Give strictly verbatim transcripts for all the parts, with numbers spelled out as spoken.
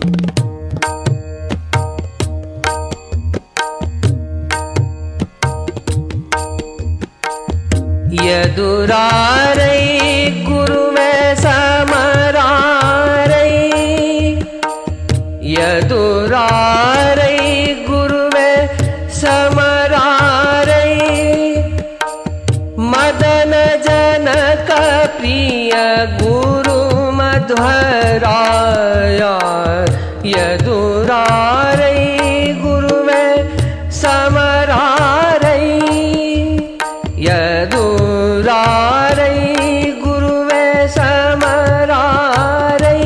यदुरारै गुरुवे समरारै यदुरारै गुरुवे समरारै मदन जनक प्रिय गुरु मध्वराया यदुरारै गुरुवे समरारै यदुरारै गुरुवे समरारै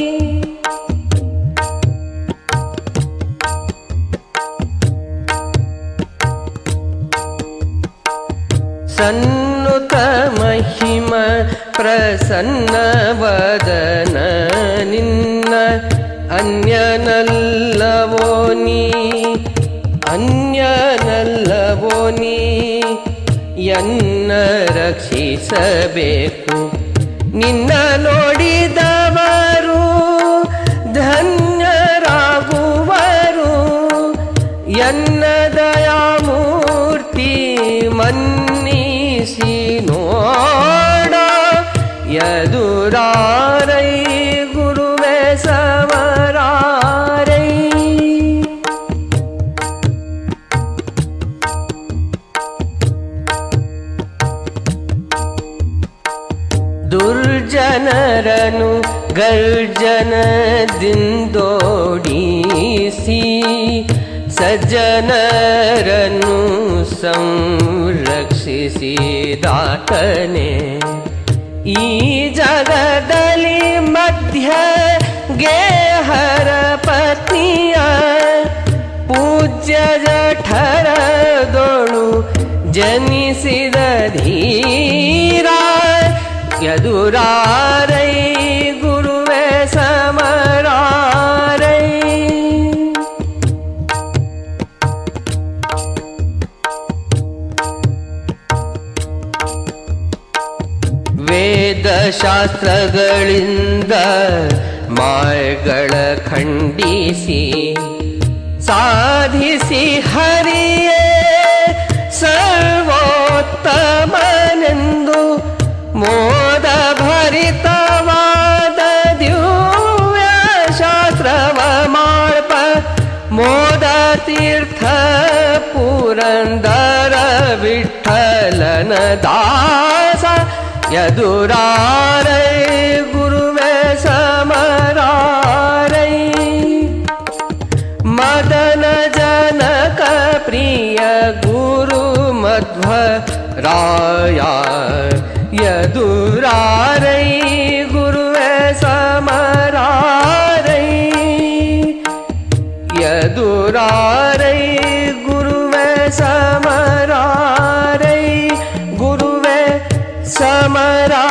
सन्नुत महिम प्रसन्न वदन निन्न अन्यनल्लवो नी अन्यनल्लवो नी ಯನ್ನ ರಕ್ಷಿಸಬೇಕು ನಿನ್ನ ನೋಡಿದವರು ಧನ್ಯರಾಗುವರು ಯನ್ನ ದಯಾಮೂರ್ತಿ ಮನ್ನಿಸಿ ನೋಡ ಯದುರಾರೈ ಗುರುವೆ ಸಮರಾರೈ ದುರ್ಜನರನು ಗರ್ಜನದಿಂದೋಡಿಸಿ ಸಜ್ಜನರನ್ನು ಸಂರಕ್ಷಿಸಿದಾತನೇ ಈ ಜಗದಲ್ಲಿ ಮಧ್ಯ ಗೇಹರ ಪತ್ನಿಯ ಪೂಜ್ಯ ಜಠರದೊಳು ಜನಿಸಿದ ಧೀರ ಯದುರಾರೈ ಗುರುವೆ ಸಮರಾರೈ ವೇದಶಾಸ್ತ್ರಗಳಿಂದ ಮಾಯಗಳ ಖಂಡಿಸಿ ಸಾಧಿಸಿ ಹರಿಯೇ ಸರ್ವೋತ್ತಮನೆಂದು ಮೋದ ಭರಿತವಾದ ದಿವ್ಯ ಶಾಸ್ತ್ರವ ಮಾಡ್ಪ ಮೋದ ತೀರ್ಥ ಪುರಂದರ ವಿಠಲನ ದಾಸ ಯದುರಾರೈ ಗುರುವೆ ಸಮರಾರೈ ಮದನ ಜನಕ ಪ್ರಿಯ ಗುರು ಮಧ್ವರಾಯ ಯದುರಾರೈ ಗುರುವೆ ಸಮರಾರೈ ಯದುರಾರೈ ಗುರುವೆ ಸಮರಾರೈ ಗುರುವೆ ಸಮರಾರೈ